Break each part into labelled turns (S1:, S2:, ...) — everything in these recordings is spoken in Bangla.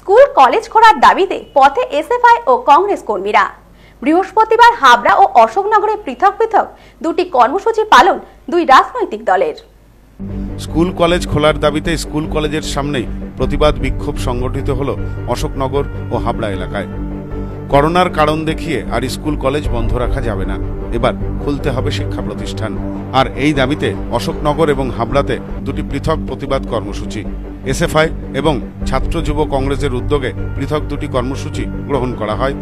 S1: স্কুল কলেজ খোলার দাবিতে পথে এসএফআই ও কংগ্রেস কর্মীরা। বৃহস্পতিবার হাবড়া ও অশোকনগরে পৃথক পৃথক দুটি কর্মসূচি পালন দুই রাজনৈতিক দলের।
S2: স্কুল কলেজ খোলার দাবিতে স্কুল কলেজের সামনেই প্রতিবাদ বিক্ষোভ সংগঠিত হলো অশোকনগর ও হাবড়া এলাকায়। করোনার কারণ দেখিয়ে আর স্কুল কলেজ বন্ধ রাখা যাবে না, এবার খুলতে হবে শিক্ষা প্রতিষ্ঠান। আর এই দাবিতে অশোকনগর এবং হাবড়াতে দুটি পৃথক প্রতিবাদ কর্মসূচি এসএফআই এবং ছাত্র যুব কংগ্রেসের উদ্যোগে পৃথক দুটি কর্মসূচি গ্রহণ করা হয়।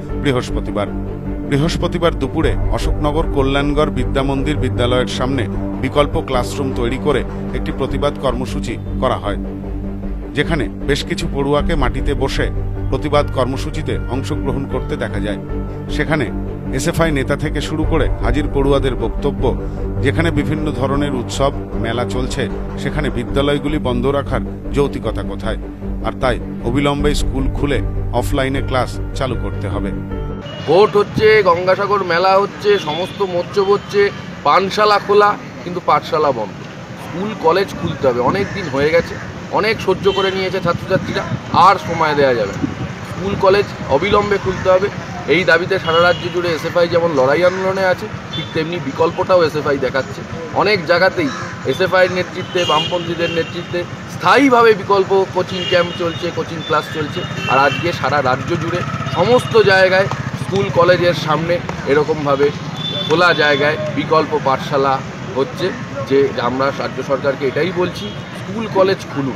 S2: বৃহস্পতিবার দুপুরে অশোকনগর কল্যাণগড় বিদ্যামন্দির বিদ্যালয়ের সামনে বিকল্প ক্লাসরুম তৈরি করে একটি প্রতিবাদ কর্মসূচি করা হয়, যেখানে বেশ কিছু পড়ুয়াকে মাটিতে বসে প্রতিবাদ কর্মসূচিতে অংশগ্রহণ করতে দেখা যায়। সেখানে এসএফআই নেতা থেকে শুরু করে হাজির পড়ুয়াদের বক্তব্য, যেখানে বিভিন্ন ধরনের উৎসব মেলা চলছে, সেখানে বিদ্যালয়গুলি বন্ধ রাখার যৌক্তিকতা কোথায়? আর তাই অবিলম্বে স্কুল খুলে অফলাইনে ক্লাস চালু করতে হবে।
S3: ভোট হচ্ছে, গঙ্গাসাগর মেলা হচ্ছে, সমস্ত মৎস্য হচ্ছে, পানশালা খোলা, কিন্তু পাঠশালা বন্ধ। স্কুল কলেজ খুলতে হবে, অনেক দিন হয়ে গেছে, অনেক সহ্য করে নিয়েছে ছাত্রছাত্রীরা, আর সময় দেওয়া যাবে না। স্কুল কলেজ অবিলম্বে খুলতে হবে। এই দাবিতে সারা রাজ্য জুড়ে এসএফআই যেমন লড়াই আন্দোলনে আছে, ঠিক তেমনি বিকল্পটাও এসএফআই দেখাচ্ছে। অনেক জায়গাতেই এসএফআইয়ের নেতৃত্বে, বামপন্থীদের নেতৃত্বে স্থায়ীভাবে বিকল্প কোচিং ক্যাম্প চলছে, কোচিং ক্লাস চলছে। আর আজকে সারা রাজ্য জুড়ে সমস্ত জায়গায় স্কুল কলেজের সামনে এরকমভাবে খোলা জায়গায় বিকল্প পাঠশালা হচ্ছে। যে আমরা রাজ্য সরকারকে এটাই বলছি, স্কুল কলেজ খুলুন।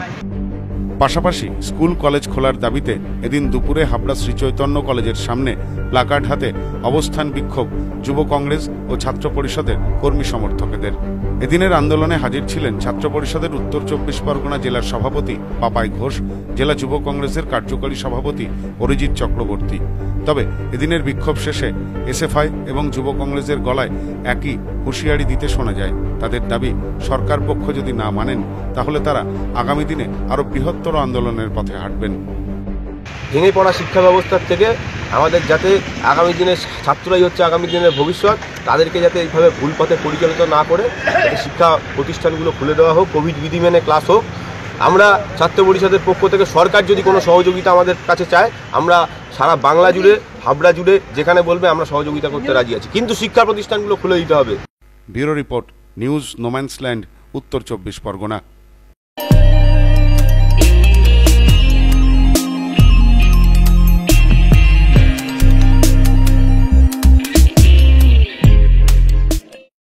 S2: পাশাপাশি স্কুল কলেজ খোলার দাবিতে এদিন দুপুরে হাবড়া শ্রী চৈতন্য কলেজের সামনে প্লাকার্ড হাতে অবস্থান বিক্ষোভ যুব কংগ্রেস ও ছাত্র পরিষদের কর্মী সমর্থকদের। এদিনের আন্দোলনে হাজির ছিলেন ছাত্র পরিষদের উত্তর 24 পরগনা জেলার সভাপতি পাপাই ঘোষ, জেলা যুব কংগ্রেসের কার্যকরী সভাপতি অরিজিৎ চক্রবর্তী। তবে এদিনের বিক্ষোভ শেষে এসএফআই এবং যুব কংগ্রেসের গলায় একই হুঁশিয়ারি দিতে শোনা যায়। তাদের দাবি, সরকার পক্ষ যদি না মানেন তাহলে তারা আগামী দিনে আরো বৃহত্তর আন্দোলনের পথে হাঁটবেন।
S4: ভেঙে পড়া শিক্ষা ব্যবস্থার থেকে আমাদের যাতে আগামী দিনে ছাত্ররাই হচ্ছে আগামী দিনের ভবিষ্যৎ, তাদেরকে যাতে এইভাবে ভুল পথে পরিচালিত না করে শিক্ষা প্রতিষ্ঠানগুলো খুলে দেওয়া হোক, কোভিড বিধি মেনে ক্লাস হোক। আমরা ছাত্র পরিষদের পক্ষ থেকে সরকার যদি কোনো সহযোগিতা আমাদের কাছে চায়, আমরা সারা বাংলা জুড়ে, হাবড়া জুড়ে যেখানে বলবে আমরা সহযোগিতা করতে রাজি আছি, কিন্তু শিক্ষা প্রতিষ্ঠানগুলো খুলে দিতে হবে।
S2: ব্যুরো রিপোর্ট, নিউজ নোম্যান্সল্যান্ড, উত্তর 24 পরগনা।